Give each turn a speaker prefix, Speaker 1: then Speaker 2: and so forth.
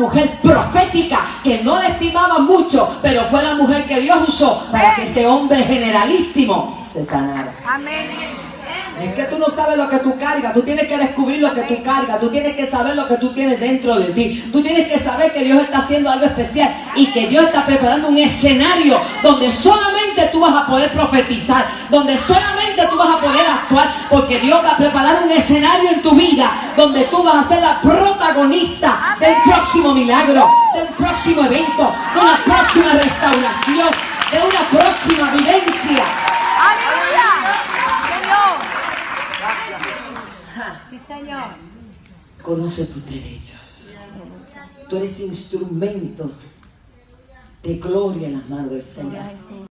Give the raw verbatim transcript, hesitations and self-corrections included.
Speaker 1: mujer profética que no la estimaba mucho, pero fue la mujer que Dios usó para que ese hombre generalísimo se sanara.
Speaker 2: Amén.
Speaker 1: Es que tú no sabes lo que tú cargas, tú tienes que descubrir lo que tú cargas, tú tienes que saber lo que tú tienes dentro de ti, tú tienes que saber que Dios está haciendo algo especial y que Dios está preparando un escenario donde solamente tú vas a poder profetizar, donde solamente tú vas a poder actuar, porque Dios va a preparar un escenario en tu vida donde tú vas a ser la protagonista del próximo milagro, del próximo evento, de una próxima restauración, de una próxima vivencia.
Speaker 2: Aleluya. Sí, Señor.
Speaker 1: Conoce tus derechos. Tú eres instrumento de gloria en las manos del Señor.